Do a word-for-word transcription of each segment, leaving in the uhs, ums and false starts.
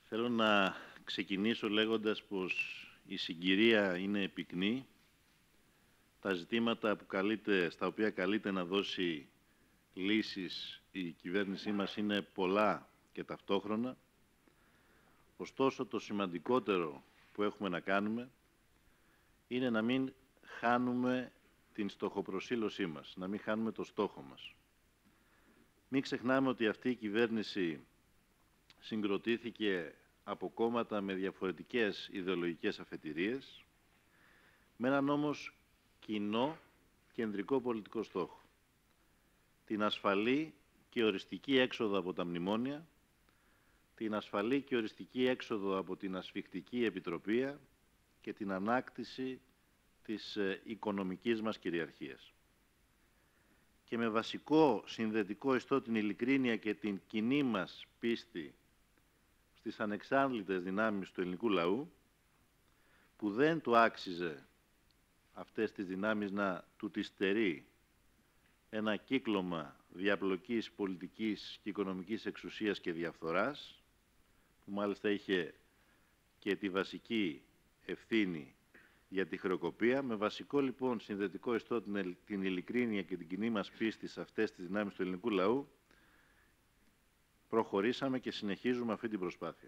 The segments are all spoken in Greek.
Θέλω να ξεκινήσω λέγοντας πως η συγκυρία είναι πυκνή. Τα ζητήματα που καλείται, στα οποία καλείται να δώσει λύσεις η κυβέρνησή μας είναι πολλά και ταυτόχρονα. Ωστόσο, το σημαντικότερο που έχουμε να κάνουμε είναι να μην χάνουμε την στοχοπροσήλωσή μας, να μην χάνουμε το στόχο μας. Μην ξεχνάμε ότι αυτή η κυβέρνηση συγκροτήθηκε από κόμματα με διαφορετικές ιδεολογικές αφετηρίες, με έναν όμως κοινό κεντρικό πολιτικό στόχο. Την ασφαλή και οριστική έξοδο από τα μνημόνια, την ασφαλή και οριστική έξοδο από την ασφικτική επιτροπή και την ανάκτηση της οικονομικής μας κυριαρχίας. Και με βασικό συνδετικό ιστό την ειλικρίνεια και την κοινή μας πίστη στις ανεξάντλητες δυνάμεις του ελληνικού λαού, που δεν του άξιζε αυτές τις δυνάμεις να του τις στερεί ένα κύκλωμα διαπλοκής πολιτικής και οικονομικής εξουσίας και διαφθοράς, που μάλιστα είχε και τη βασική ευθύνη για τη χρεοκοπία. Με βασικό λοιπόν συνδετικό ιστό την, την ειλικρίνεια και την κοινή μας πίστη σε αυτές τις δυνάμεις του ελληνικού λαού, προχωρήσαμε και συνεχίζουμε αυτή την προσπάθεια.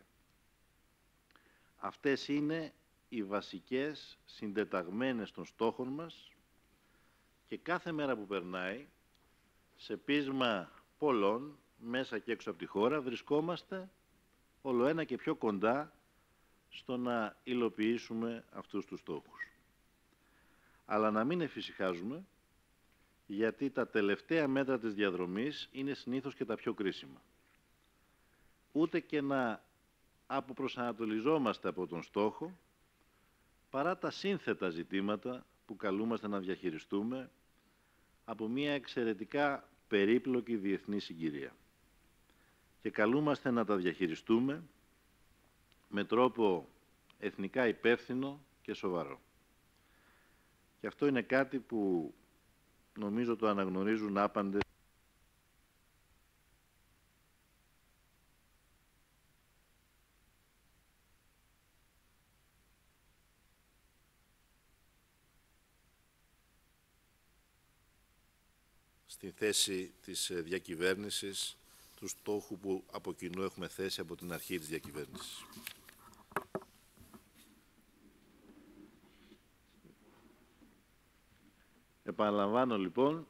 Αυτές είναι οι βασικές συντεταγμένες των στόχων μας και κάθε μέρα που περνάει, σε πείσμα πολλών, μέσα και έξω από τη χώρα, βρισκόμαστε όλο ένα και πιο κοντά στο να υλοποιήσουμε αυτούς τους στόχους. Αλλά να μην εφησυχάζουμε, γιατί τα τελευταία μέτρα της διαδρομής είναι συνήθως και τα πιο κρίσιμα. Ούτε και να αποπροσανατολιζόμαστε από τον στόχο, παρά τα σύνθετα ζητήματα που καλούμαστε να διαχειριστούμε από μια εξαιρετικά περίπλοκη διεθνή συγκυρία. Και καλούμαστε να τα διαχειριστούμε με τρόπο εθνικά υπεύθυνο και σοβαρό. Και αυτό είναι κάτι που νομίζω το αναγνωρίζουν άπαντες στη θέση της διακυβέρνησης, του στόχου που από κοινού έχουμε θέσει από την αρχή της διακυβέρνησης. Επαναλαμβάνω λοιπόν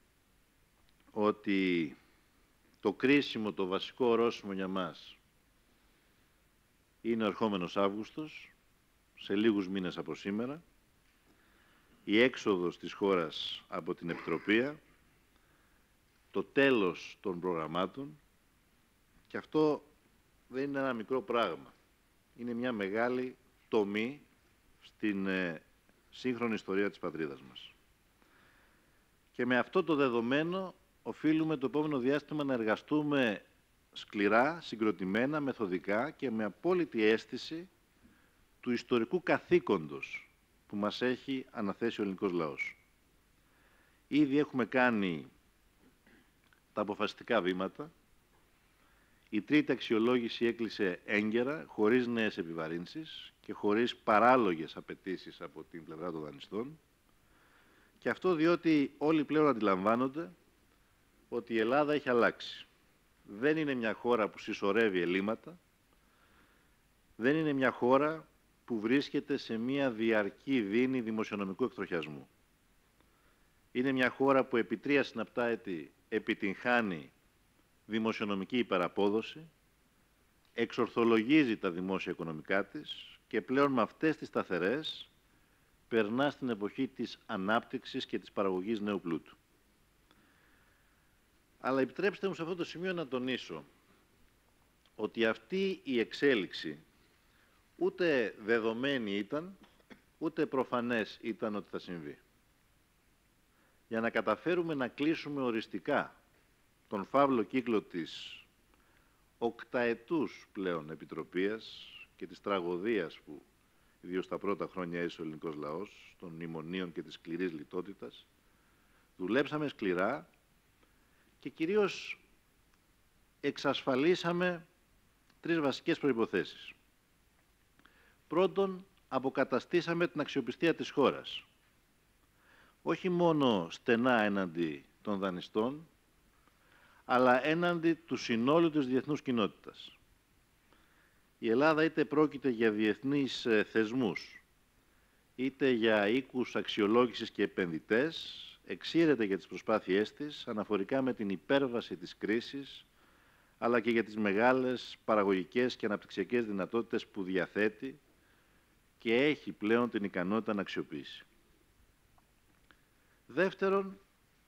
ότι το κρίσιμο, το βασικό ορόσημο για μας είναι ο ερχόμενος Αύγουστος, σε λίγους μήνες από σήμερα, η έξοδος της χώρας από την Επιτροπή, το τέλος των προγραμμάτων, και αυτό δεν είναι ένα μικρό πράγμα. Είναι μια μεγάλη τομή στην ε, σύγχρονη ιστορία της πατρίδας μας. Και με αυτό το δεδομένο οφείλουμε το επόμενο διάστημα να εργαστούμε σκληρά, συγκροτημένα, μεθοδικά και με απόλυτη αίσθηση του ιστορικού καθήκοντος που μας έχει αναθέσει ο ελληνικός λαός. Ήδη έχουμε κάνει τα αποφασιστικά βήματα. Η τρίτη αξιολόγηση έκλεισε έγκαιρα, χωρίς νέες επιβαρύνσεις και χωρίς παράλογες απαιτήσεις από την πλευρά των δανειστών. Και αυτό διότι όλοι πλέον αντιλαμβάνονται ότι η Ελλάδα έχει αλλάξει. Δεν είναι μια χώρα που συσσωρεύει ελλείμματα, δεν είναι μια χώρα που βρίσκεται σε μια διαρκή δίνη δημοσιονομικού εκτροχιασμού. Είναι μια χώρα που επί τρία συναπτά έτη επιτυγχάνει δημοσιονομική υπεραπόδοση, εξορθολογίζει τα δημόσια οικονομικά της και πλέον με αυτές τις σταθερές περνά στην εποχή της ανάπτυξης και της παραγωγής νέου πλούτου. Αλλά επιτρέψτε μου σε αυτό το σημείο να τονίσω ότι αυτή η εξέλιξη ούτε δεδομένη ήταν, ούτε προφανές ήταν ότι θα συμβεί. Για να καταφέρουμε να κλείσουμε οριστικά τον φαύλο κύκλο της οκταετούς πλέον επιτροπίας και της τραγωδίας που ιδίως τα πρώτα χρόνια έζησε ο ελληνικός λαός, των μνημονίων και της σκληρής λιτότητας, δουλέψαμε σκληρά και κυρίως εξασφαλίσαμε τρεις βασικές προϋποθέσεις. Πρώτον, αποκαταστήσαμε την αξιοπιστία της χώρας. Όχι μόνο στενά έναντι των δανειστών, αλλά έναντι του συνόλου της διεθνούς κοινότητας. Η Ελλάδα είτε πρόκειται για διεθνείς θεσμούς, είτε για οίκους αξιολόγησης και επενδυτές, εξήρεται για τις προσπάθειές της αναφορικά με την υπέρβαση της κρίσης, αλλά και για τις μεγάλες παραγωγικές και αναπτυξιακές δυνατότητες που διαθέτει και έχει πλέον την ικανότητα να αξιοποιήσει. Δεύτερον,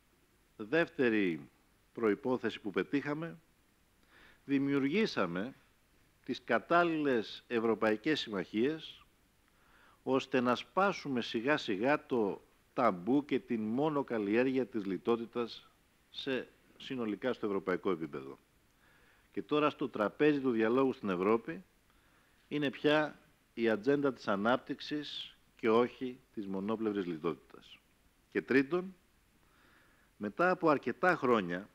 δεύτερη προϋπόθεση που πετύχαμε, δημιουργήσαμε τις κατάλληλες ευρωπαϊκές συμμαχίες, ώστε να σπάσουμε σιγά σιγά το ταμπού και την μόνο καλλιέργεια της λιτότητας σε, συνολικά στο ευρωπαϊκό επίπεδο. Και τώρα στο τραπέζι του διαλόγου στην Ευρώπη είναι πια η ατζέντα της ανάπτυξης και όχι της μονόπλευρης λιτότητας. Και τρίτον, μετά από αρκετά χρόνια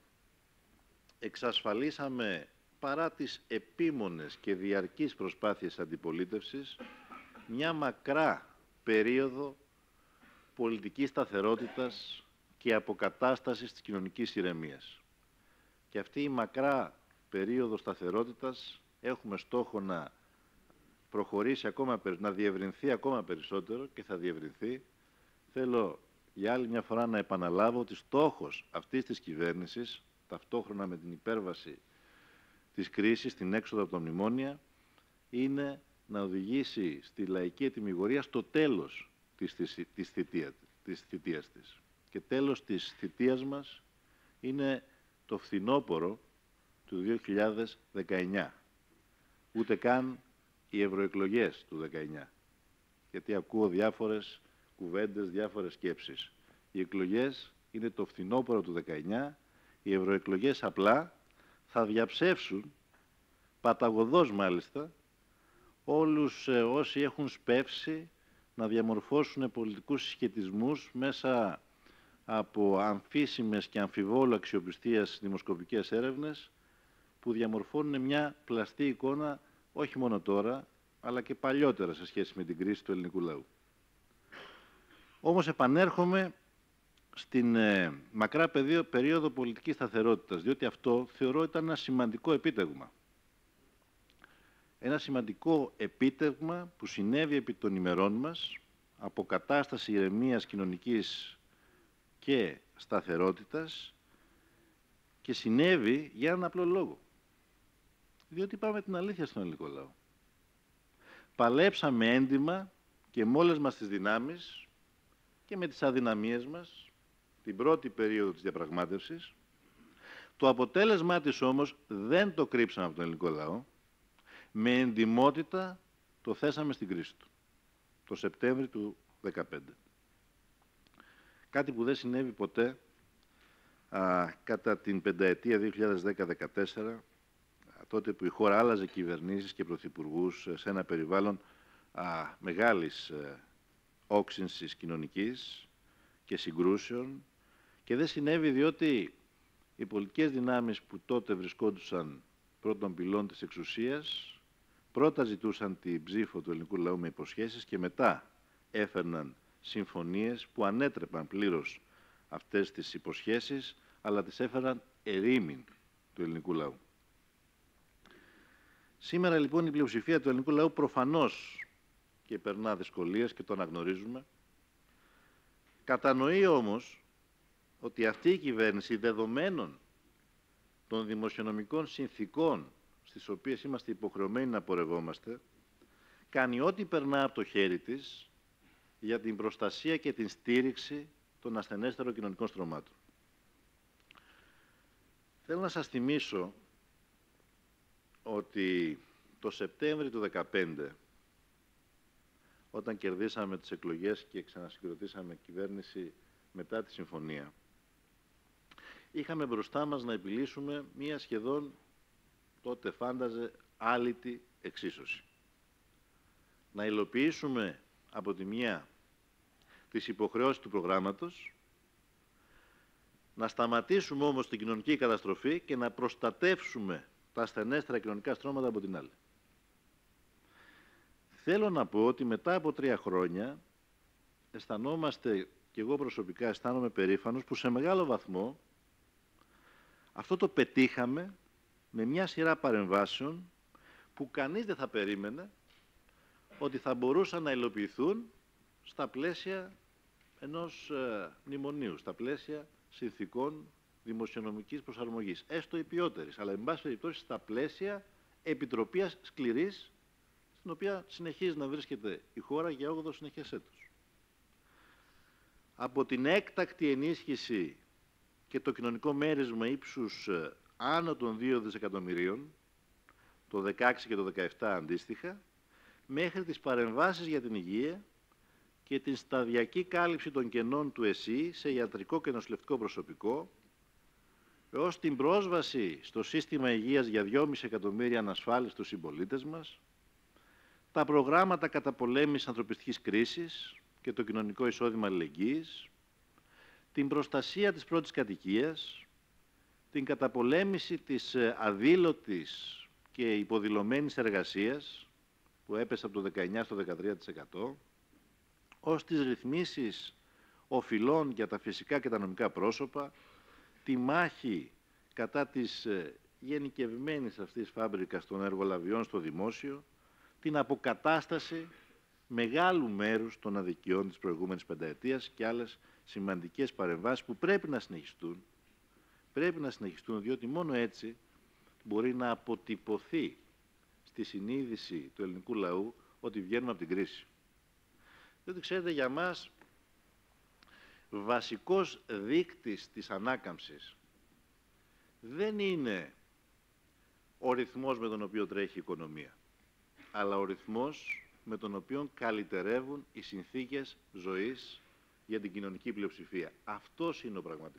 εξασφαλίσαμε, παρά τις επίμονες και διαρκείς προσπάθειες αντιπολίτευσης, μια μακρά περίοδο πολιτικής σταθερότητας και αποκατάστασης της κοινωνικής ηρεμίας. Και αυτή η μακρά περίοδο σταθερότητας έχουμε στόχο να προχωρήσει ακόμα, να διευρυνθεί ακόμα περισσότερο και θα διευρυνθεί. Θέλω για άλλη μια φορά να επαναλάβω ότι στόχος αυτής της κυβέρνησης, ταυτόχρονα με την υπέρβαση της κρίσης, την έξοδο από τα μνημόνια, είναι να οδηγήσει στη λαϊκή ετυμηγορία στο τέλος της, της, της, θητεία, της θητείας της. Και τέλος της θητείας μας είναι το φθινόπωρο του δύο χιλιάδες δεκαεννιά. Ούτε καν οι ευρωεκλογές του δεκαεννιά. Γιατί ακούω διάφορες κουβέντες, διάφορες σκέψεις. Οι εκλογές είναι το φθινόπωρο του δεκαεννιά, οι ευρωεκλογές απλά θα διαψεύσουν, παταγωδώς μάλιστα, όλους ε, όσοι έχουν σπεύσει να διαμορφώσουν πολιτικούς συσχετισμούς μέσα από αμφίσιμες και αμφιβόλου αξιοπιστίας δημοσκοπικές έρευνες που διαμορφώνουν μια πλαστή εικόνα όχι μόνο τώρα, αλλά και παλιότερα σε σχέση με την κρίση του ελληνικού λαού. Όμως επανέρχομαι στην ε, μακρά περίοδο πολιτικής σταθερότητας, διότι αυτό θεωρώ ήταν ένα σημαντικό επίτευγμα. Ένα σημαντικό επίτευγμα που συνέβη επί των ημερών μας, αποκατάσταση ηρεμίας κοινωνικής και σταθερότητας, και συνέβη για έναν απλό λόγο. Διότι είπαμε την αλήθεια στον ελληνικό λαό. Παλέψαμε έντιμα και με όλες μας τις δυνάμεις και με τις αδυναμίες μας την πρώτη περίοδο της διαπραγμάτευσης. Το αποτέλεσμά της όμως δεν το κρύψαμε από τον ελληνικό λαό. Με εντιμότητα το θέσαμε στην κρίση του, το Σεπτέμβρη του δύο χιλιάδες δεκαπέντε. Κάτι που δεν συνέβη ποτέ α, κατά την πενταετία δύο χιλιάδες δέκα δύο χιλιάδες δεκατέσσερα, τότε που η χώρα άλλαζε κυβερνήσεις και πρωθυπουργούς σε ένα περιβάλλον α, μεγάλης ε, όξυνσης κοινωνικής και συγκρούσεων, και δεν συνέβη διότι οι πολιτικές δυνάμεις που τότε βρισκόντουσαν πρώτων πυλών της εξουσίας πρώτα ζητούσαν την ψήφο του ελληνικού λαού με υποσχέσεις και μετά έφερναν συμφωνίες που ανέτρεπαν πλήρως αυτές τις υποσχέσεις, αλλά τις έφεραν ερήμην του ελληνικού λαού. Σήμερα λοιπόν η πλειοψηφία του ελληνικού λαού προφανώς και περνά δυσκολίες και το αναγνωρίζουμε. Κατανοεί όμως ότι αυτή η κυβέρνηση, δεδομένων των δημοσιονομικών συνθήκων στις οποίες είμαστε υποχρεωμένοι να πορευόμαστε, κάνει ό,τι περνά από το χέρι της για την προστασία και την στήριξη των ασθενέστερων κοινωνικών στρωμάτων. Θέλω να σας θυμίσω ότι το Σεπτέμβρη του δύο χιλιάδες δεκαπέντε, όταν κερδίσαμε τις εκλογές και ξανασυγκροτήσαμε κυβέρνηση μετά τη συμφωνία, είχαμε μπροστά μας να επιλύσουμε μία σχεδόν, τότε φάνταζε, άλυτη εξίσωση. Να υλοποιήσουμε από τη μία τις υποχρεώσεις του προγράμματος, να σταματήσουμε όμως την κοινωνική καταστροφή και να προστατεύσουμε τα ασθενέστερα κοινωνικά στρώματα από την άλλη. Θέλω να πω ότι μετά από τρία χρόνια αισθανόμαστε, και εγώ προσωπικά αισθάνομαι περήφανος, που σε μεγάλο βαθμό αυτό το πετύχαμε με μια σειρά παρεμβάσεων που κανείς δεν θα περίμενε ότι θα μπορούσαν να υλοποιηθούν στα πλαίσια ενός ε, μνημονίου, στα πλαίσια συνθηκών δημοσιονομικής προσαρμογής, έστω υπιότερης, αλλά εν πάση περιπτώσει στα πλαίσια επιτροπής σκληρής, στην οποία συνεχίζει να βρίσκεται η χώρα για όγδοο συνεχές έτος. Από την έκτακτη ενίσχυση και το κοινωνικό μέρισμα ύψους ε, άνω των δύο δισεκατομμυρίων, το δεκαέξι και το δεκαεπτά αντίστοιχα, μέχρι τις παρεμβάσεις για την υγεία και την σταδιακή κάλυψη των κενών του ΕΣΥ σε ιατρικό και νοσηλευτικό προσωπικό, έως την πρόσβαση στο σύστημα υγείας για δυόμισι εκατομμύρια ανασφάλιστους συμπολίτες μας, τα προγράμματα καταπολέμησης ανθρωπιστικής κρίσης και το κοινωνικό εισόδημα αλληλεγγύης, την προστασία της πρώτης κατοικίας, την καταπολέμηση της αδήλωτης και υποδηλωμένης εργασίας, που έπεσε από το δεκαεννιά στο δεκατρία τοις εκατό, ως τις ρυθμίσεις οφειλών για τα φυσικά και τα νομικά πρόσωπα, τη μάχη κατά της γενικευμένης αυτής φάμπρικας των εργολαβιών στο δημόσιο, την αποκατάσταση μεγάλου μέρους των αδικιών της προηγούμενης πενταετίας και άλλες σημαντικές παρεμβάσεις που πρέπει να συνεχιστούν. Πρέπει να συνεχιστούν, διότι μόνο έτσι μπορεί να αποτυπωθεί στη συνείδηση του ελληνικού λαού ότι βγαίνουμε από την κρίση. Διότι ξέρετε, για μας βασικός δείκτης της ανάκαμψης δεν είναι ο ρυθμός με τον οποίο τρέχει η οικονομία, αλλά ο ρυθμός με τον οποίο καλυτερεύουν οι συνθήκες ζωής για την κοινωνική πλειοψηφία. Αυτός είναι ο πραγματικός.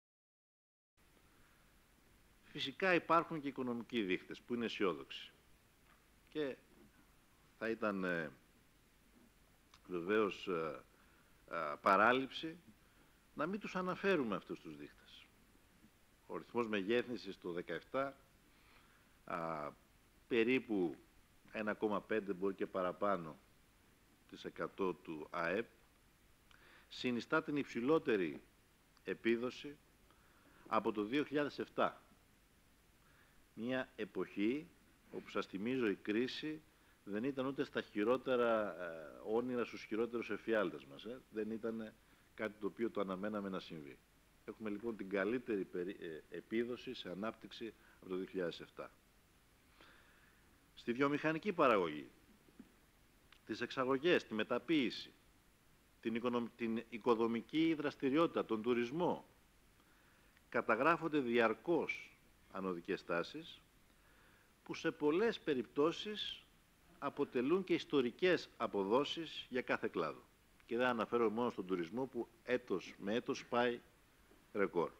Φυσικά υπάρχουν και οικονομικοί δείκτες που είναι αισιόδοξοι. Και θα ήταν ε, βεβαίως ε, ε, παράληψη να μην τους αναφέρουμε αυτούς τους δείκτες. Ο ρυθμός μεγέθυνσης το δεκαεπτά, α, περίπου ένα κόμμα πέντε μπορεί και παραπάνω της εκατό του ΑΕΠ, συνιστά την υψηλότερη επίδοση από το δύο χιλιάδες επτά. Μια εποχή όπου, σας θυμίζω, η κρίση δεν ήταν ούτε στα χειρότερα ε, όνειρα στους χειρότερους εφιάλτες μας. Ε. Δεν ήταν κάτι το οποίο το αναμέναμε να συμβεί. Έχουμε λοιπόν την καλύτερη περί, ε, επίδοση σε ανάπτυξη από το δύο χιλιάδες επτά. Στη βιομηχανική παραγωγή, τις εξαγωγές, τη μεταποίηση, την, οικονομ, την οικοδομική δραστηριότητα, τον τουρισμό, καταγράφονται διαρκώς ανωδικές τάσεις που σε πολλές περιπτώσεις αποτελούν και ιστορικές αποδόσεις για κάθε κλάδο. Και δεν αναφέρω μόνο στον τουρισμό που έτος με έτος πάει ρεκόρ.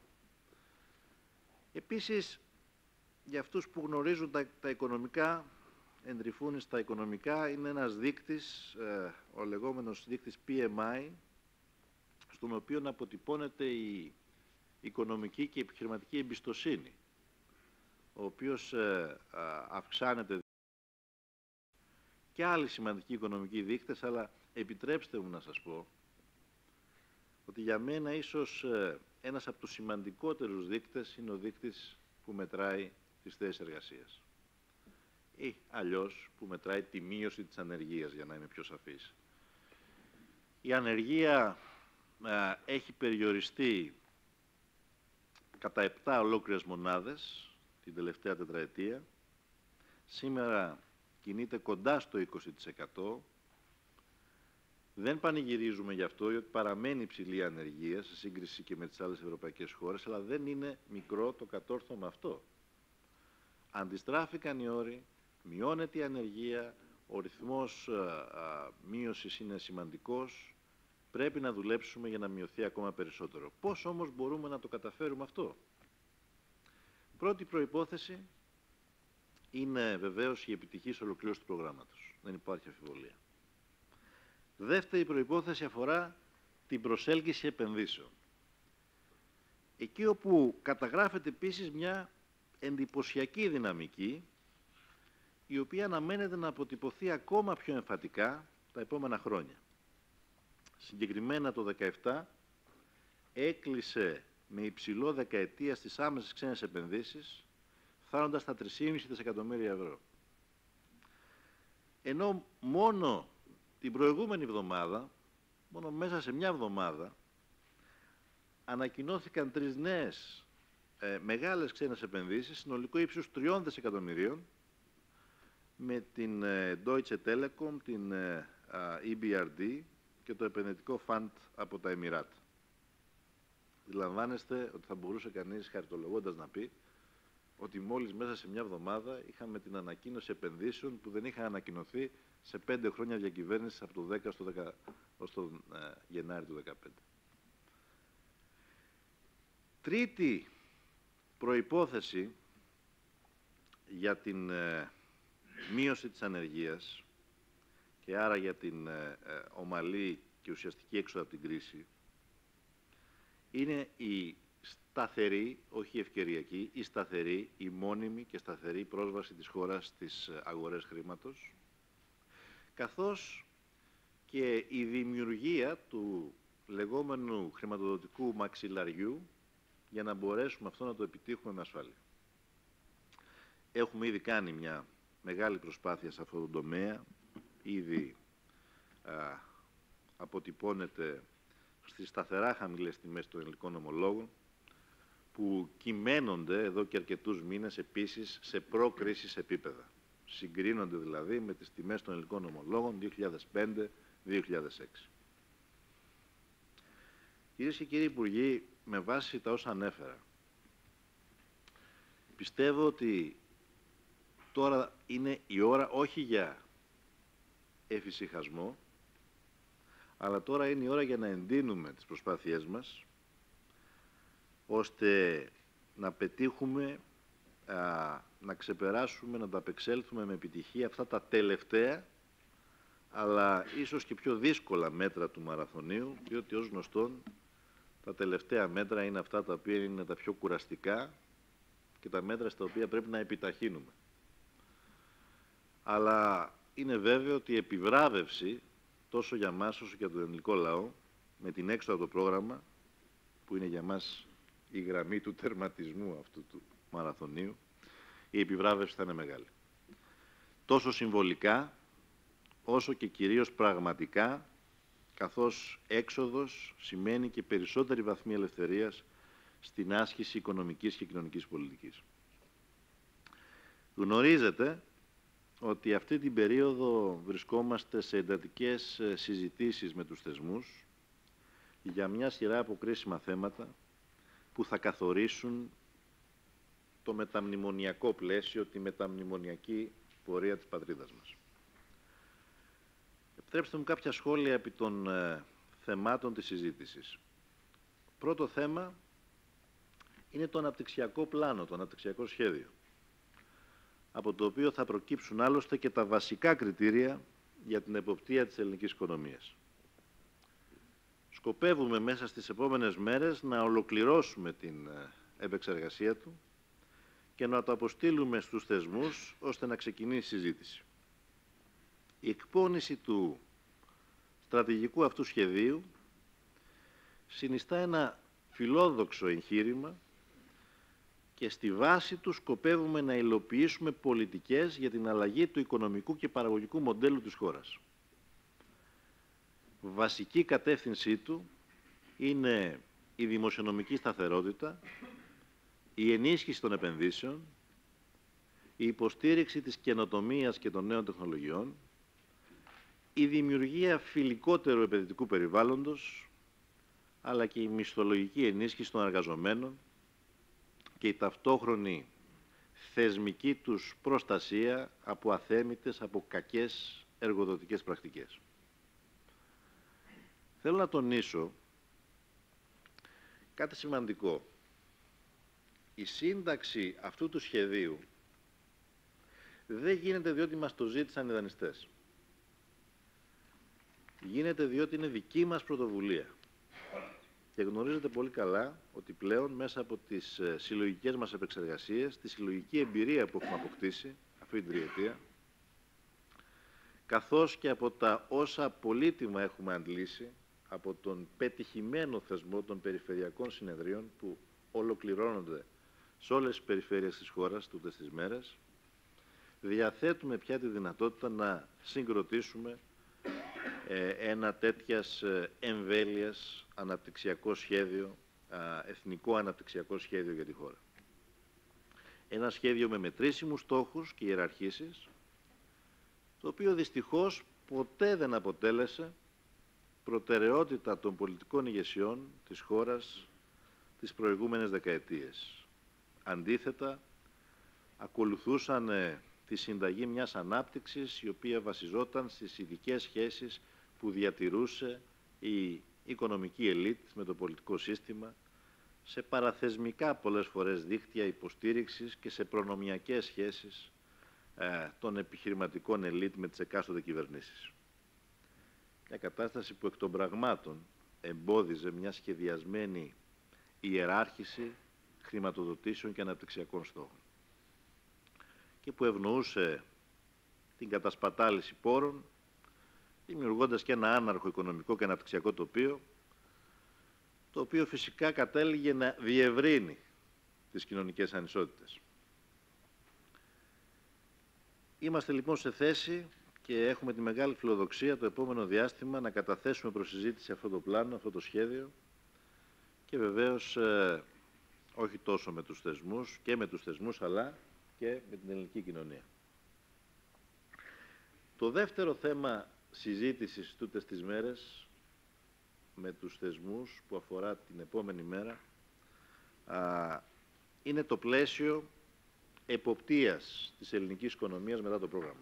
Επίσης, για αυτούς που γνωρίζουν τα, τα οικονομικά, εντρυφούν στα οικονομικά, είναι ένας δείκτης, ε, ο λεγόμενος δείκτης πι εμ άι, στον οποίο αποτυπώνεται η οικονομική και επιχειρηματική εμπιστοσύνη, ο οποίος ε, αυξάνεται, και άλλοι σημαντικοί οικονομικοί δείκτες, αλλά επιτρέψτε μου να σας πω ότι για μένα ίσως ε, ένας από τους σημαντικότερους δείκτες είναι ο δείκτης που μετράει τις θέσεις εργασίας, ή αλλιώς που μετράει τη μείωση της ανεργίας, για να είμαι πιο σαφής. Η ανεργία ε, έχει περιοριστεί κατά επτά ολόκληρες μονάδες την τελευταία τετραετία. Σήμερα κινείται κοντά στο είκοσι τοις εκατό. Δεν πανηγυρίζουμε γι' αυτό, γιατί παραμένει υψηλή η ανεργία σε σύγκριση και με τις άλλες ευρωπαϊκές χώρες, αλλά δεν είναι μικρό το κατόρθωμα αυτό. Αντιστράφηκαν οι όροι, μειώνεται η ανεργία, ο ρυθμός α, α, μείωσης είναι σημαντικός, πρέπει να δουλέψουμε για να μειωθεί ακόμα περισσότερο. Πώς όμως μπορούμε να το καταφέρουμε αυτό? Πρώτη προϋπόθεση είναι βεβαίως η επιτυχής ολοκλήρωση του προγράμματος. Δεν υπάρχει αμφιβολία. Δεύτερη προϋπόθεση αφορά την προσέλκυση επενδύσεων. Εκεί όπου καταγράφεται επίσης μια εντυπωσιακή δυναμική, η οποία αναμένεται να αποτυπωθεί ακόμα πιο εμφατικά τα επόμενα χρόνια. Συγκεκριμένα το δύο χιλιάδες δεκαεπτά έκλεισε με υψηλό δεκαετία στις άμεσες ξένες επενδύσεις, φτάνοντας στα τρία κόμμα πέντε δισεκατομμύρια ευρώ. Ενώ μόνο την προηγούμενη εβδομάδα, μόνο μέσα σε μια εβδομάδα, ανακοινώθηκαν τρεις νέες ε, μεγάλες ξένες επενδύσεις, συνολικό ύψους τριών δισεκατομμυρίων, με την ε, Deutsche Telekom, την ε, ε, ι μπι αρ ντι και το επενδυτικό φαντ από τα Εμιράτ. Αντιλαμβάνεστε ότι θα μπορούσε κανείς χαριτολογώντας να πει ότι μόλις μέσα σε μια εβδομάδα είχαμε την ανακοίνωση επενδύσεων που δεν είχαν ανακοινωθεί σε πέντε χρόνια διακυβέρνησης από το δέκα στο δέκα, ως τον ε, Γενάρη του δύο χιλιάδες δεκαπέντε. Τρίτη προϋπόθεση για την ε, μείωση της ανεργίας και άρα για την ε, ε, ομαλή και ουσιαστική έξοδο από την κρίση είναι η σταθερή, όχι ευκαιριακή, η σταθερή, η μόνιμη και σταθερή πρόσβαση της χώρας στις αγορές χρήματος, καθώς και η δημιουργία του λεγόμενου χρηματοδοτικού μαξιλαριού για να μπορέσουμε αυτό να το επιτύχουμε με ασφάλεια. Έχουμε ήδη κάνει μια μεγάλη προσπάθεια σε αυτό το τομέα, ήδη α, αποτυπώνεται στις σταθερά χαμηλές τιμές των ελληνικών ομολόγων, που κυμαίνονται εδώ και αρκετούς μήνες επίσης σε προ-κρίσης επίπεδα. Συγκρίνονται δηλαδή με τις τιμές των ελληνικών ομολόγων δύο χιλιάδες πέντε με δύο χιλιάδες έξι. Κυρίες και κύριοι Υπουργοί, με βάση τα όσα ανέφερα, πιστεύω ότι τώρα είναι η ώρα όχι για εφησυχασμό, αλλά τώρα είναι η ώρα για να εντείνουμε τις προσπάθειές μας, ώστε να πετύχουμε, α, να ξεπεράσουμε, να τα απεξέλθουμε με επιτυχία αυτά τα τελευταία, αλλά ίσως και πιο δύσκολα μέτρα του μαραθωνίου, διότι ως γνωστόν τα τελευταία μέτρα είναι αυτά τα οποία είναι τα πιο κουραστικά και τα μέτρα στα οποία πρέπει να επιταχύνουμε. Αλλά είναι βέβαιο ότι η επιβράβευση τόσο για μας όσο και για τον ελληνικό λαό με την έξοδο από το πρόγραμμα, που είναι για μας η γραμμή του τερματισμού αυτού του μαραθωνίου, η επιβράβευση θα είναι μεγάλη. Τόσο συμβολικά όσο και κυρίως πραγματικά, καθώς έξοδος σημαίνει και περισσότερη βαθμή ελευθερίας στην άσκηση οικονομικής και κοινωνικής πολιτικής. Γνωρίζετε ότι αυτή την περίοδο βρισκόμαστε σε εντατικές συζητήσεις με τους θεσμούς για μια σειρά από κρίσιμα θέματα που θα καθορίσουν το μεταμνημονιακό πλαίσιο, τη μεταμνημονιακή πορεία της πατρίδας μας. Επιτρέψτε μου κάποια σχόλια επί των ε, θεμάτων της συζήτησης. Πρώτο θέμα είναι το αναπτυξιακό πλάνο, το αναπτυξιακό σχέδιο, από το οποίο θα προκύψουν άλλωστε και τα βασικά κριτήρια για την εποπτεία της ελληνικής οικονομίας. Σκοπεύουμε μέσα στις επόμενες μέρες να ολοκληρώσουμε την επεξεργασία του και να το αποστείλουμε στους θεσμούς ώστε να ξεκινήσει η συζήτηση. Η εκπόνηση του στρατηγικού αυτού σχεδίου συνιστά ένα φιλόδοξο εγχείρημα και στη βάση του σκοπεύουμε να υλοποιήσουμε πολιτικές για την αλλαγή του οικονομικού και παραγωγικού μοντέλου της χώρας. Βασική κατεύθυνσή του είναι η δημοσιονομική σταθερότητα, η ενίσχυση των επενδύσεων, η υποστήριξη της καινοτομίας και των νέων τεχνολογιών, η δημιουργία φιλικότερου επενδυτικού περιβάλλοντος, αλλά και η μισθολογική ενίσχυση των εργαζομένων και η ταυτόχρονη θεσμική τους προστασία από αθέμητες, από κακές εργοδοτικές πρακτικές. Θέλω να τονίσω κάτι σημαντικό. Η σύνταξη αυτού του σχεδίου δεν γίνεται διότι μας το ζήτησαν οι δανειστές. Γίνεται διότι είναι δική μας πρωτοβουλία. Και γνωρίζετε πολύ καλά ότι πλέον μέσα από τις συλλογικές μας επεξεργασίες, τη συλλογική εμπειρία που έχουμε αποκτήσει αυτή την τριετία, καθώς και από τα όσα πολύτιμα έχουμε αντλήσει από τον πετυχημένο θεσμό των περιφερειακών συνεδρίων που ολοκληρώνονται σε όλες τις περιφέρειες της χώρας τούτες τις μέρες, διαθέτουμε πια τη δυνατότητα να συγκροτήσουμε ε, ένα τέτοιας ε, εμβέλειας αναπτυξιακό σχέδιο, α, εθνικό αναπτυξιακό σχέδιο για τη χώρα. Ένα σχέδιο με μετρήσιμους στόχους και ιεραρχήσεις, το οποίο δυστυχώς ποτέ δεν αποτέλεσε προτεραιότητα των πολιτικών ηγεσιών της χώρας τις προηγούμενες δεκαετίες. Αντίθετα, ακολουθούσαν ε, τη συνταγή μιας ανάπτυξης η οποία βασιζόταν στις ειδικές σχέσεις που διατηρούσε η οικονομική ελίτ με το πολιτικό σύστημα, σε παραθεσμικά πολλές φορές δίκτυα υποστήριξης και σε προνομιακές σχέσεις ε, των επιχειρηματικών ελίτ με τις εκάστοτε κυβερνήσεις. Μια κατάσταση που εκ των πραγμάτων εμπόδιζε μια σχεδιασμένη ιεράρχηση χρηματοδοτήσεων και αναπτυξιακών στόχων και που ευνοούσε την κατασπατάληση πόρων, δημιουργώντας και ένα άναρχο οικονομικό και αναπτυξιακό τοπίο, το οποίο φυσικά κατέληγε να διευρύνει τις κοινωνικές ανισότητες. Είμαστε λοιπόν σε θέση και έχουμε τη μεγάλη φιλοδοξία το επόμενο διάστημα να καταθέσουμε προς συζήτηση αυτό το πλάνο, αυτό το σχέδιο και βεβαίως ε, όχι τόσο με τους θεσμούς και με τους θεσμούς αλλά και με την ελληνική κοινωνία. Το δεύτερο θέμα συζήτησης τούτες τις μέρες με τους θεσμούς που αφορά την επόμενη μέρα α, είναι το πλαίσιο εποπτείας της ελληνικής οικονομίας μετά το πρόγραμμα.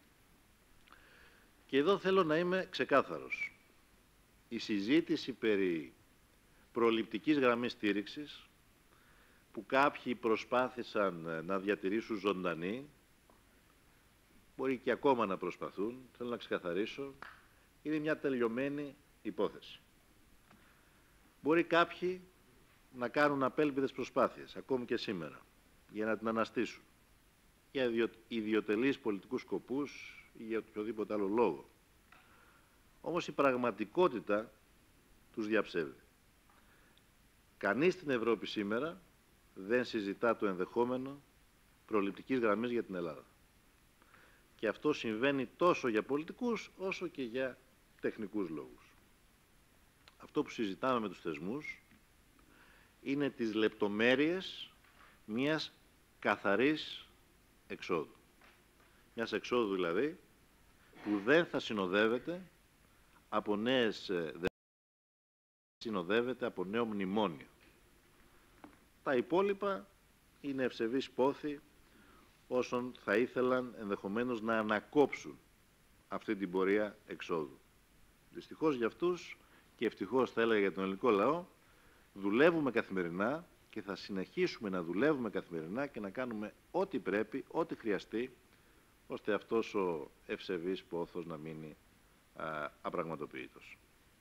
Και εδώ θέλω να είμαι ξεκάθαρος. Η συζήτηση περί προληπτικής γραμμής στήριξης που κάποιοι προσπάθησαν να διατηρήσουν ζωντανή, μπορεί και ακόμα να προσπαθούν, θέλω να ξεκαθαρίσω, είναι μια τελειωμένη υπόθεση. Μπορεί κάποιοι να κάνουν απέλπιδες προσπάθειες, ακόμη και σήμερα, για να την αναστήσουν, για ιδιωτελείς πολιτικούς σκοπούς ή για οποιοδήποτε άλλο λόγο. Όμως η πραγματικότητα τους διαψεύδει. Κανείς στην Ευρώπη σήμερα δεν συζητά το ενδεχόμενο προληπτικής γραμμής για την Ελλάδα. Και αυτό συμβαίνει τόσο για πολιτικούς όσο και για τεχνικούς λόγους. Αυτό που συζητάμε με τους θεσμούς είναι τις λεπτομέρειες μιας καθαρής εξόδου. Μιας εξόδου δηλαδή που δεν θα συνοδεύεται από νέες συνοδεύεται από νέο μνημόνιο. Τα υπόλοιπα είναι ευσεβείς πόθη όσων θα ήθελαν ενδεχομένως να ανακόψουν αυτή την πορεία εξόδου. Δυστυχώς για αυτούς και ευτυχώς θα έλεγα για τον ελληνικό λαό, δουλεύουμε καθημερινά και θα συνεχίσουμε να δουλεύουμε καθημερινά και να κάνουμε ό,τι πρέπει, ό,τι χρειαστεί, ώστε αυτός ο ευσεβής πόθος να μείνει α, απραγματοποιητός.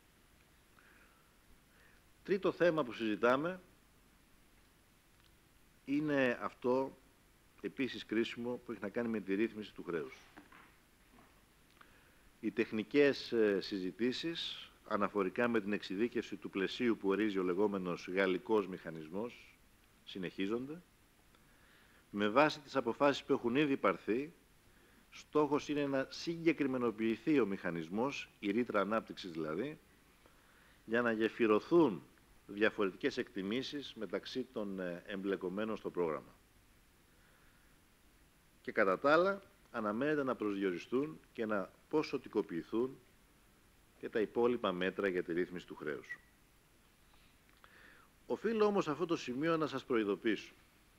Τρίτο θέμα που συζητάμε είναι αυτό επίσης κρίσιμο που έχει να κάνει με τη ρύθμιση του χρέους. Οι τεχνικές συζητήσεις αναφορικά με την εξειδίκευση του πλαισίου που ορίζει ο λεγόμενος γαλλικός μηχανισμός συνεχίζονται. Με βάση τις αποφάσεις που έχουν ήδη πάρθει, στόχος είναι να συγκεκριμενοποιηθεί ο μηχανισμός, η ρήτρα ανάπτυξης δηλαδή, για να γεφυρωθούν διαφορετικές εκτιμήσεις μεταξύ των εμπλεκομένων στο πρόγραμμα. Και κατά τα άλλα, αναμένεται να προσδιοριστούν και να ποσοτικοποιηθούν και τα υπόλοιπα μέτρα για τη ρύθμιση του χρέους. Οφείλω όμως αυτό το σημείο να σας προειδοποιήσω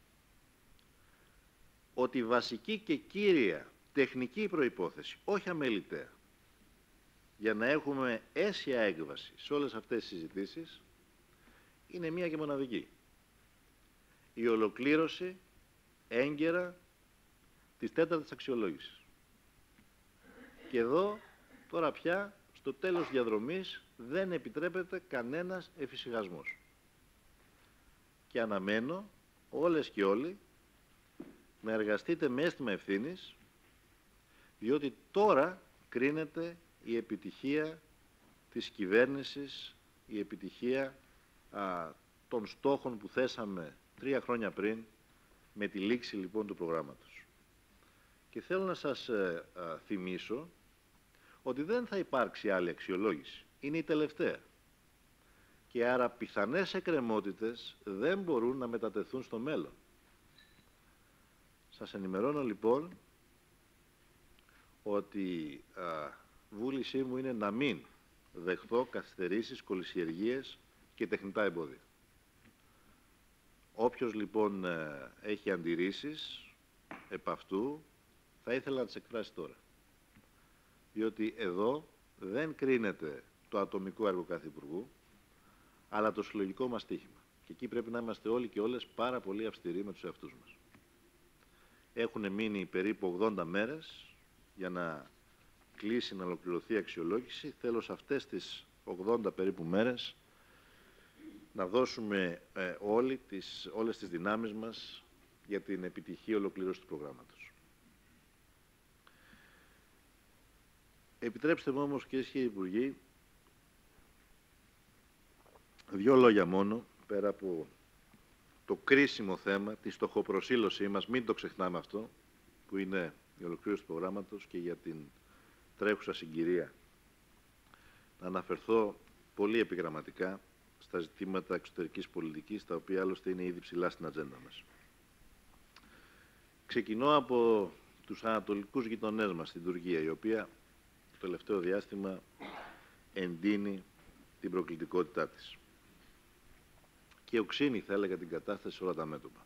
ότι η βασική και κύρια τεχνική προϋπόθεση, όχι αμεληταία, για να έχουμε αίσια έκβαση σε όλες αυτές τις συζητήσεις, είναι μία και μοναδική. Η ολοκλήρωση έγκαιρα της τέταρτης αξιολόγησης. Και εδώ τώρα πια στο τέλος διαδρομής δεν επιτρέπεται κανένας εφησυχασμός. Και αναμένω όλες και όλοι να εργαστείτε με αίσθημα ευθύνης, διότι τώρα κρίνεται η επιτυχία της κυβέρνησης, η επιτυχία α, των στόχων που θέσαμε τρία χρόνια πριν, με τη λήξη λοιπόν του προγράμματος. Και θέλω να σας ε, α, θυμίσω ότι δεν θα υπάρξει άλλη αξιολόγηση. Είναι η τελευταία. Και άρα πιθανές εκκρεμότητες δεν μπορούν να μετατεθούν στο μέλλον. Σας ενημερώνω λοιπόν ότι α, βούλησή μου είναι να μην δεχθώ καθυστερήσεις, κολυσιεργίες και τεχνητά εμπόδια. Όποιος λοιπόν ε, έχει αντιρρήσεις επ' αυτού, θα ήθελα να τις εκφράσει τώρα. Διότι εδώ δεν κρίνεται το ατομικό έργο κάθε υπουργού, αλλά το συλλογικό μας στίχημα. Και εκεί πρέπει να είμαστε όλοι και όλες πάρα πολύ αυστηροί με τους εαυτούς μας. Έχουν μείνει περίπου ογδόντα μέρες για να κλείσει, να ολοκληρωθεί η αξιολόγηση. Θέλω σε αυτές τις ογδόντα περίπου μέρες να δώσουμε ε, όλοι τις, όλες τις δυνάμεις μας για την επιτυχή ολοκλήρωση του προγράμματος. Επιτρέψτε μου όμως, κυρίες και υπουργοί, δύο λόγια μόνο, πέρα από το κρίσιμο θέμα, τη στοχοπροσήλωσή μας, μην το ξεχνάμε αυτό, που είναι η ολοκλήρωση του προγράμματος, και για την τρέχουσα συγκυρία. Να αναφερθώ πολύ επιγραμματικά στα ζητήματα εξωτερικής πολιτικής, τα οποία άλλωστε είναι ήδη ψηλά στην ατζέντα μας. Ξεκινώ από τους ανατολικούς γειτονές μας, την Τουρκία, η οποία το τελευταίο διάστημα εντείνει την προκλητικότητά της. Και οξύνει, θα έλεγα, την κατάσταση σε όλα τα μέτωπα.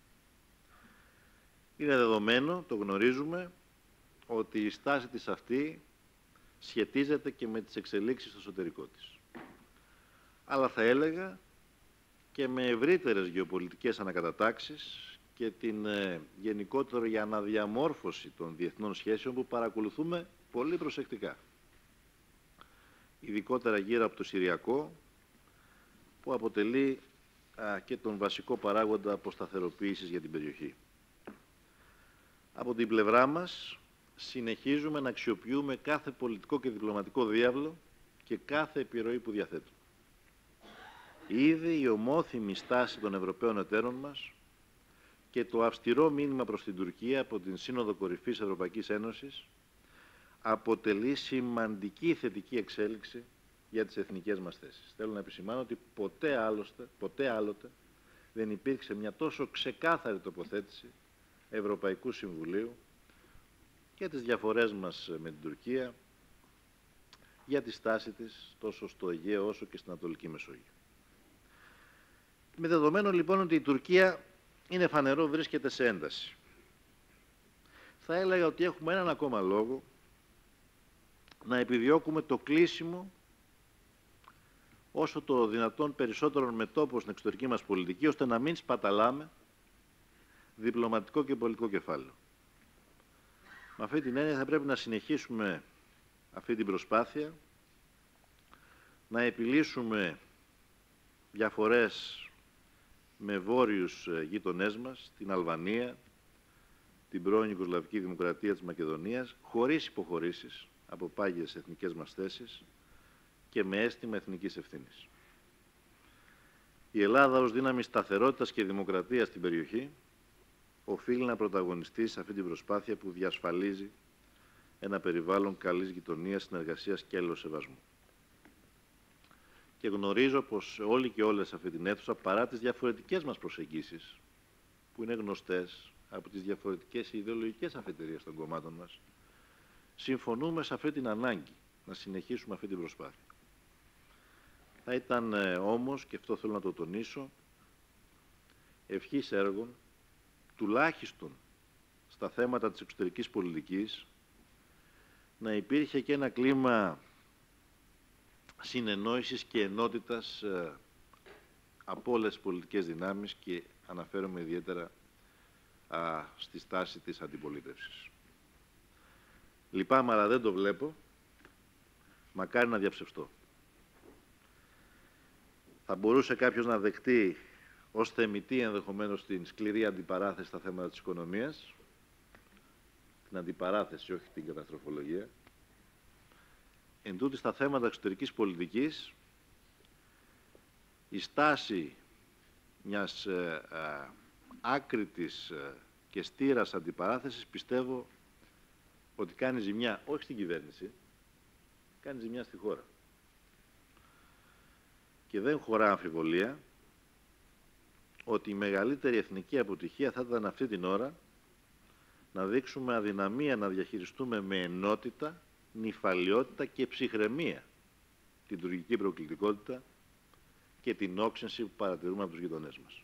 Είναι δεδομένο, το γνωρίζουμε, ότι η στάση της αυτή σχετίζεται και με τις εξελίξεις στο εσωτερικό της. Αλλά θα έλεγα και με ευρύτερες γεωπολιτικές ανακατατάξεις και την ε, γενικότερη αναδιαμόρφωση των διεθνών σχέσεων που παρακολουθούμε πολύ προσεκτικά. Ειδικότερα γύρω από το Συριακό, που αποτελεί α, και τον βασικό παράγοντα αποσταθεροποίησης για την περιοχή. Από την πλευρά μας, συνεχίζουμε να αξιοποιούμε κάθε πολιτικό και διπλωματικό διάβλο και κάθε επιρροή που διαθέτουμε. Ήδη η ομόθυμη στάση των Ευρωπαίων εταίρων μας και το αυστηρό μήνυμα προς την Τουρκία από την Σύνοδο Κορυφής Ευρωπαϊκής Ένωσης αποτελεί σημαντική θετική εξέλιξη για τις εθνικές μας θέσεις. Θέλω να επισημάνω ότι ποτέ, άλλωστε, ποτέ άλλοτε δεν υπήρξε μια τόσο ξεκάθαρη τοποθέτηση Ευρωπαϊκού Συμβουλίου και τις διαφορές μας με την Τουρκία για τη στάση της τόσο στο Αιγαίο όσο και στην Ανατολική Μεσόγειο. Με δεδομένο λοιπόν ότι η Τουρκία, είναι φανερό, βρίσκεται σε ένταση. Θα έλεγα ότι έχουμε έναν ακόμα λόγο να επιδιώκουμε το κλείσιμο όσο το δυνατόν περισσότερων μετώπων στην εξωτερική μας πολιτική, ώστε να μην σπαταλάμε διπλωματικό και πολιτικό κεφάλαιο. Με αυτή την έννοια θα πρέπει να συνεχίσουμε αυτή την προσπάθεια, να επιλύσουμε διαφορές με βόρειους γείτονές μας, την Αλβανία, την πρώην Ιουγκοσλαβική Δημοκρατία της Μακεδονίας, χωρίς υποχωρήσεις από πάγιες εθνικές μας θέσεις και με αίσθημα εθνικής ευθύνης. Η Ελλάδα ως δύναμη σταθερότητας και δημοκρατίας στην περιοχή οφείλει να πρωταγωνιστεί σε αυτή την προσπάθεια που διασφαλίζει ένα περιβάλλον καλής γειτονίας, συνεργασίας και αλληλοσεβασμού. Και γνωρίζω πως όλοι και όλες σε αυτή την αίθουσα, παρά τις διαφορετικές μας προσεγγίσεις, που είναι γνωστές από τις διαφορετικές ιδεολογικές αφετηρίες των κομμάτων μας, συμφωνούμε σε αυτή την ανάγκη να συνεχίσουμε αυτή την προσπάθεια. Θα ήταν ε, όμως, και αυτό θέλω να το τονίσω, ευχής έργων, τουλάχιστον στα θέματα της εξωτερικής πολιτικής, να υπήρχε και ένα κλίμα συνεννόησης και ενότητας ε, από όλες τις πολιτικές δυνάμεις, και αναφέρομαι ιδιαίτερα α, στη στάση της αντιπολίτευσης. Λυπάμαι, αλλά δεν το βλέπω μακάρι να διαψευστώ. Θα μπορούσε κάποιος να δεχτεί ως θεμιτή ενδεχομένως την σκληρή αντιπαράθεση στα θέματα της οικονομίας, την αντιπαράθεση, όχι την καταστροφολογία. Εν τούτοις, στα θέματα εξωτερικής πολιτικής, η στάση μιας ε, ε, άκρητης ε, και στήρας αντιπαράθεσης πιστεύω ότι κάνει ζημιά, όχι στην κυβέρνηση, κάνει ζημιά στη χώρα. Και δεν χωρά αμφιβολία ότι η μεγαλύτερη εθνική αποτυχία θα ήταν αυτή την ώρα να δείξουμε αδυναμία να διαχειριστούμε με ενότητα, νηφαλιότητα και ψυχραιμία την τουρκική προκλητικότητα και την όξυνση που παρατηρούμε από τους γειτονές μας.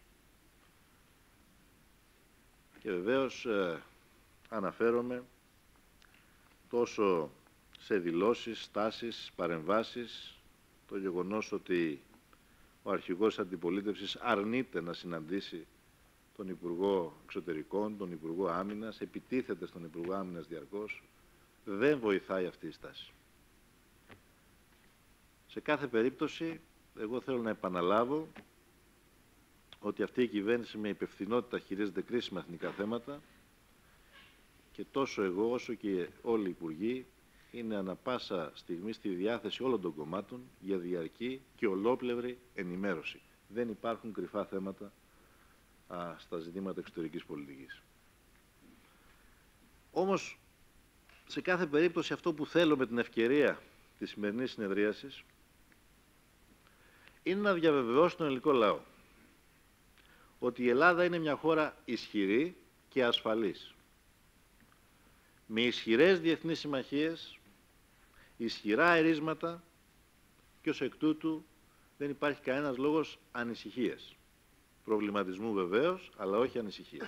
Και βεβαίως ε, αναφέρομαι τόσο σε δηλώσεις, στάσεις, παρεμβάσεις, το γεγονός ότι ο αρχηγός της αντιπολίτευσης αρνείται να συναντήσει τον Υπουργό Εξωτερικών, τον Υπουργό Άμυνας, επιτίθεται στον Υπουργό Άμυνας διαρκώς, δεν βοηθάει αυτή η στάση. Σε κάθε περίπτωση, εγώ θέλω να επαναλάβω ότι αυτή η κυβέρνηση με υπευθυνότητα χειρίζεται κρίσιμα εθνικά θέματα και τόσο εγώ όσο και όλοι οι υπουργοί είναι ανα πάσα στιγμή στη διάθεση όλων των κομμάτων για διαρκή και ολόπλευρη ενημέρωση. Δεν υπάρχουν κρυφά θέματα α, στα ζητήματα εξωτερικής πολιτικής. Όμως, σε κάθε περίπτωση αυτό που θέλω με την ευκαιρία της σημερινής συνεδρίασης είναι να διαβεβαιώσω τον ελληνικό λαό ότι η Ελλάδα είναι μια χώρα ισχυρή και ασφαλής, με ισχυρές διεθνείς συμμαχίες, ισχυρά ερίσματα και ως εκ τούτου δεν υπάρχει κανένας λόγος ανησυχίας. Προβληματισμού βεβαίως, αλλά όχι ανησυχίας.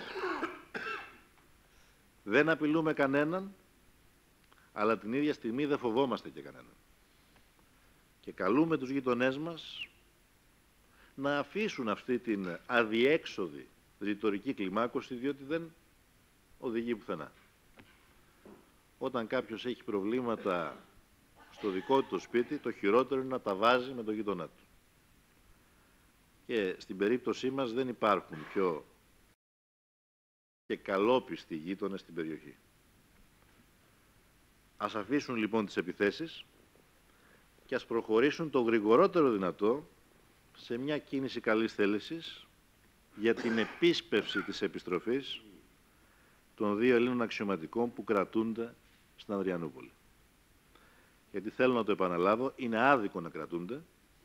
Δεν απειλούμε κανέναν, αλλά την ίδια στιγμή δεν φοβόμαστε και κανέναν. Και καλούμε τους γειτονές μας να αφήσουν αυτή την αδιέξοδη ρητορική κλιμάκωση, διότι δεν οδηγεί πουθενά. Όταν κάποιος έχει προβλήματα στο δικό του το σπίτι, το χειρότερο είναι να τα βάζει με τον γείτονά του. Και στην περίπτωσή μας δεν υπάρχουν πιο και καλόπιστοι γείτονες στην περιοχή. Ας αφήσουν λοιπόν τις επιθέσεις και ας προχωρήσουν το γρηγορότερο δυνατό σε μια κίνηση καλής θέλησης για την επίσπευση της επιστροφής των δύο Ελλήνων αξιωματικών που κρατούνται στην Ανδριανούπολη. Γιατί θέλω να το επαναλάβω, είναι άδικο να κρατούνται.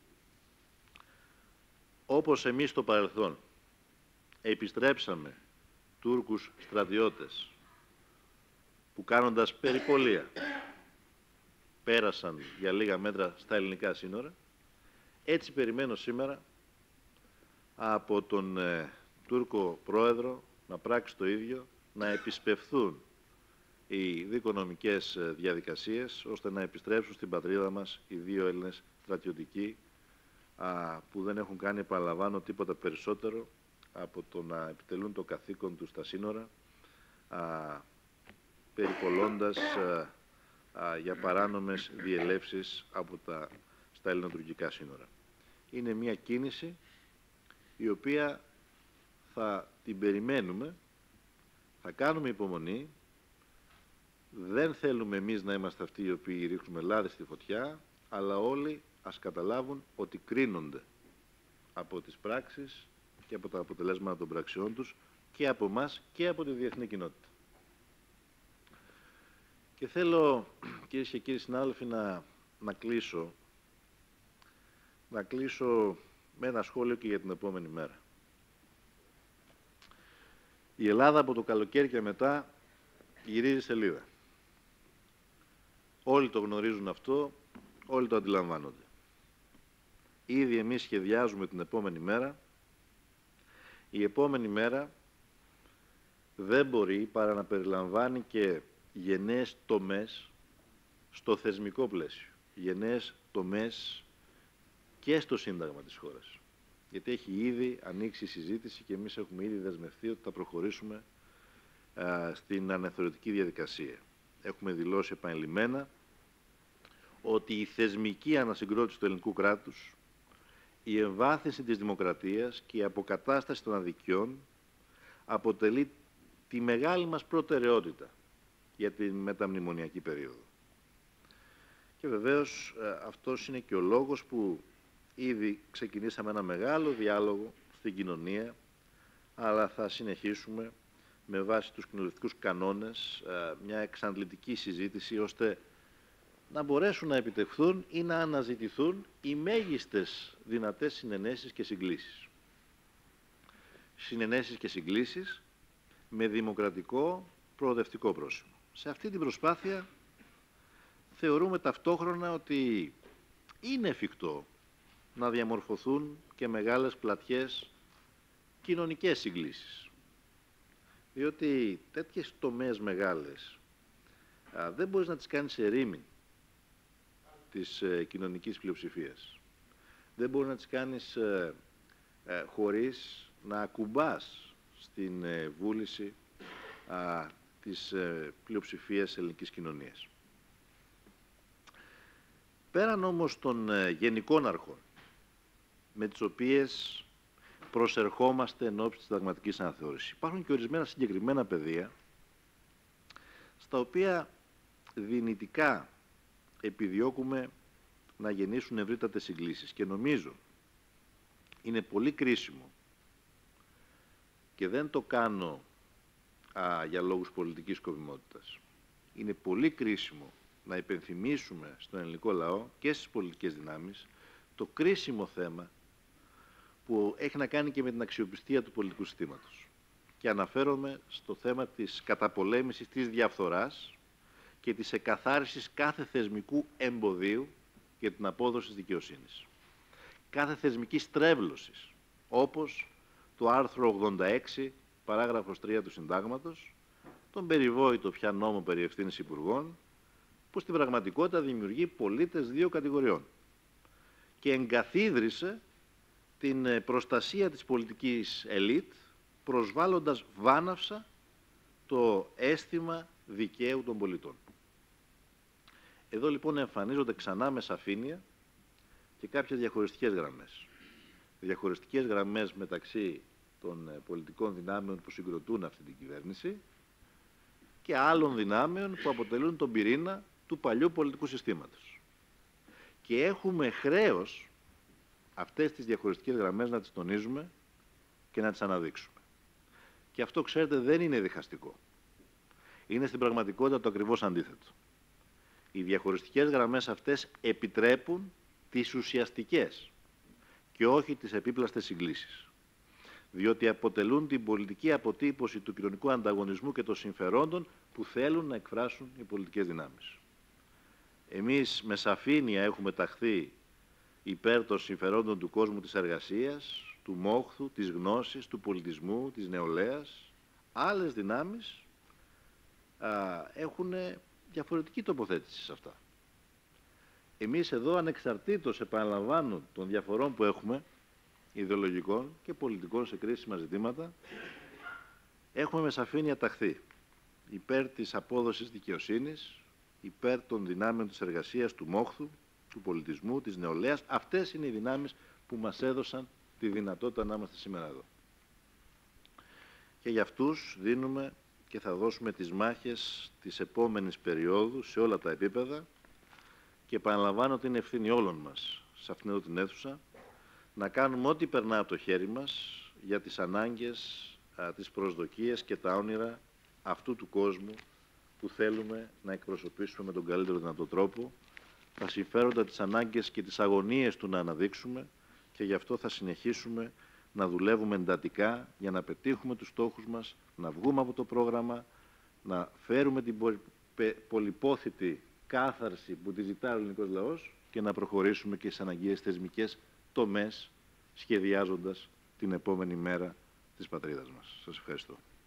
Όπως εμείς στο παρελθόν επιστρέψαμε Τούρκους στρατιώτες που κάνοντας περιπολία πέρασαν για λίγα μέτρα στα ελληνικά σύνορα, έτσι περιμένω σήμερα από τον ε, Τούρκο πρόεδρο να πράξει το ίδιο, να επισπευθούν οι δικονομικές διαδικασίες ώστε να επιστρέψουν στην πατρίδα μας οι δύο Έλληνες στρατιωτικοί α, που δεν έχουν κάνει, επαναλαμβάνω, τίποτα περισσότερο από το να επιτελούν το καθήκον τους στα σύνορα α, περιπολώντας α, α, για παράνομες διελεύσεις από τα, στα ελληνοτουρκικά σύνορα. Είναι μια κίνηση η οποία θα την περιμένουμε, θα κάνουμε υπομονή. Δεν θέλουμε εμείς να είμαστε αυτοί οι οποίοι ρίχνουμε λάδι στη φωτιά, αλλά όλοι ας καταλάβουν ότι κρίνονται από τις πράξεις και από τα αποτελέσματα των πραξιών τους και από μας και από τη διεθνή κοινότητα. Και θέλω, κυρίες και κύριοι συνάδελφοι, να, να κλείσω, να κλείσω με ένα σχόλιο και για την επόμενη μέρα. Η Ελλάδα από το καλοκαίρι και μετά γυρίζει σελίδα. Όλοι το γνωρίζουν αυτό, όλοι το αντιλαμβάνονται. Ήδη εμείς σχεδιάζουμε την επόμενη μέρα. Η επόμενη μέρα δεν μπορεί παρά να περιλαμβάνει και γενναίες τομές στο θεσμικό πλαίσιο. Γενναίες τομές και στο Σύνταγμα της χώρας. Γιατί έχει ήδη ανοίξει η συζήτηση και εμείς έχουμε ήδη δεσμευτεί ότι θα προχωρήσουμε α, στην αναθεωρητική διαδικασία. Έχουμε δηλώσει επανειλημμένα ότι η θεσμική ανασυγκρότηση του ελληνικού κράτους, η εμβάθυνση της δημοκρατίας και η αποκατάσταση των αδικιών αποτελεί τη μεγάλη μας προτεραιότητα για την μεταμνημονιακή περίοδο. Και βεβαίως αυτός είναι και ο λόγος που ήδη ξεκινήσαμε ένα μεγάλο διάλογο στην κοινωνία, αλλά θα συνεχίσουμε με βάση τους κοινοβουλευτικούς κανόνες μια εξαντλητική συζήτηση, ώστε να μπορέσουν να επιτευχθούν ή να αναζητηθούν οι μέγιστες δυνατές συνενέσεις και συγκλήσεις. Συνενέσεις και συγκλήσεις με δημοκρατικό προοδευτικό πρόσημο. Σε αυτή την προσπάθεια θεωρούμε ταυτόχρονα ότι είναι εφικτό να διαμορφωθούν και μεγάλες πλατιές κοινωνικές συγκλήσεις. Διότι τέτοιες τομές μεγάλες α, δεν μπορείς να τις κάνεις ερήμην της ε, κοινωνικής πλειοψηφίας. Δεν μπορείς να τις κάνεις ε, ε, χωρίς να ακουμπάς στην ε, βούληση α, της ε, πλειοψηφίας ελληνικής κοινωνίας. Πέραν όμως των ε, γενικών αρχών, με τις οποίες προσερχόμαστε εν ώψη της συνταγματικής αναθεώρησης, υπάρχουν και ορισμένα συγκεκριμένα πεδία, στα οποία δυνητικά επιδιώκουμε να γεννήσουν ευρύτατες συγκλήσεις. Και νομίζω είναι πολύ κρίσιμο, και δεν το κάνω α, για λόγους πολιτικής σκοπιμότητας, είναι πολύ κρίσιμο να υπενθυμίσουμε στον ελληνικό λαό και στις πολιτικές δυνάμεις το κρίσιμο θέμα που έχει να κάνει και με την αξιοπιστία του πολιτικού συστήματος. Και αναφέρομαι στο θέμα της καταπολέμησης της διαφθοράς και της εκαθάρισης κάθε θεσμικού εμποδίου για την απόδοση της δικαιοσύνης. Κάθε θεσμικής στρέβλωσης, όπως το άρθρο ογδόντα έξι, παράγραφος τρία του Συντάγματος, τον περιβόητο πια νόμο περί ευθύνης υπουργών, που στην πραγματικότητα δημιουργεί πολίτες δύο κατηγοριών και εγκαθίδρυσε την προστασία της πολιτικής ελίτ, προσβάλλοντας βάναυσα το αίσθημα δικαίου των πολιτών. Εδώ λοιπόν εμφανίζονται ξανά με σαφήνεια και κάποιες διαχωριστικές γραμμές. Διαχωριστικές γραμμές μεταξύ των πολιτικών δυνάμεων που συγκροτούν αυτή την κυβέρνηση και άλλων δυνάμεων που αποτελούν τον πυρήνα του παλιού πολιτικού συστήματος. Και έχουμε χρέος αυτές τις διαχωριστικές γραμμές να τις τονίζουμε και να τις αναδείξουμε. Και αυτό, ξέρετε, δεν είναι διχαστικό. Είναι στην πραγματικότητα το ακριβώς αντίθετο. Οι διαχωριστικές γραμμές αυτές επιτρέπουν τις ουσιαστικές και όχι τις επίπλαστες συγκλήσεις. Διότι αποτελούν την πολιτική αποτύπωση του κοινωνικού ανταγωνισμού και των συμφερόντων που θέλουν να εκφράσουν οι πολιτικές δυνάμεις. Εμείς με σαφήνεια έχουμε ταχθεί υπέρ των συμφερόντων του κόσμου της εργασίας, του μόχθου, της γνώσης, του πολιτισμού, της νεολαίας. Άλλες δυνάμεις α, έχουν διαφορετική τοποθέτηση σε αυτά. Εμείς εδώ, ανεξαρτήτως, επαναλαμβάνω, των διαφορών που έχουμε, ιδεολογικών και πολιτικών σε κρίσιμα ζητήματα, έχουμε με σαφήνεια ταχθεί υπέρ της απόδοσης δικαιοσύνης, υπέρ των δυνάμεων της εργασίας, του μόχθου, του πολιτισμού, της νεολαίας. Αυτές είναι οι δυνάμεις που μας έδωσαν τη δυνατότητα να είμαστε σήμερα εδώ. Και για αυτούς δίνουμε και θα δώσουμε τις μάχες της επόμενης περίοδου σε όλα τα επίπεδα και επαναλαμβάνω ότι είναι ευθύνη όλων μας σε αυτήν εδώ την αίθουσα να κάνουμε ό,τι περνά από το χέρι μας για τις ανάγκες, α, τις προσδοκίες και τα όνειρα αυτού του κόσμου που θέλουμε να εκπροσωπήσουμε με τον καλύτερο δυνατό τρόπο, τα συμφέροντα, τις ανάγκες και τις αγωνίες του να αναδείξουμε, και γι' αυτό θα συνεχίσουμε να δουλεύουμε εντατικά για να πετύχουμε τους στόχους μας, να βγούμε από το πρόγραμμα, να φέρουμε την πολυπόθητη κάθαρση που τη ζητάει ο ελληνικός λαός και να προχωρήσουμε και στις αναγκαίες θεσμικές τομές, σχεδιάζοντας την επόμενη μέρα της πατρίδας μας. Σας ευχαριστώ.